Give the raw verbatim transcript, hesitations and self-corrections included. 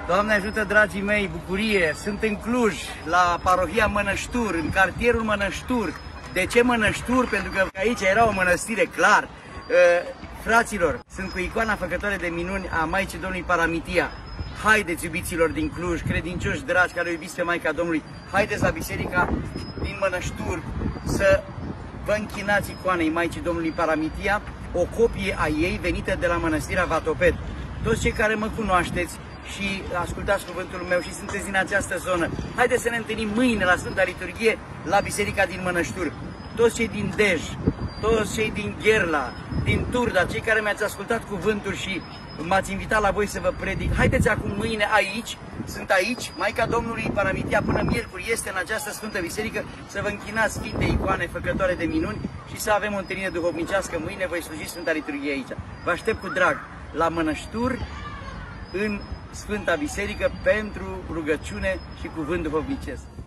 Doamne ajută, dragii mei, bucurie! Sunt în Cluj, la parohia Mănăștur, în cartierul Mănăștur. De ce Mănăștur? Pentru că aici era o mănăstire, clar. Fraților, sunt cu icoana făcătoare de minuni a Maicii Domnului Paramitia. Haideți, iubiților din Cluj, credincioși dragi care o iubiți pe Maica Domnului, haideți la biserica din Mănăștur să vă închinați icoanei Maicii Domnului Paramitia, o copie a ei venită de la Mănăstirea Vatoped. Toți cei care mă cunoașteți și ascultați cuvântul meu și sunteți din această zonă, haideți să ne întâlnim mâine la Sfânta Liturghie la biserica din Mănăștur. Toți cei din Dej, toți cei din Gherla, din Turda, cei care mi-ați ascultat cuvântul și m-ați invitat la voi să vă predic, haideți acum mâine aici, sunt aici, Maica Domnului Paramitia până miercuri este în această Sfântă Biserică, să vă închinați Sfinte icoane făcătoare de minuni și să avem o întâlnire duhovnicească. Mâine voi sluji Sfânta Liturghie aici. Vă aștept cu drag la Mănăștur, în Sfânta Biserică, pentru rugăciune și cuvânt duhovnicesc.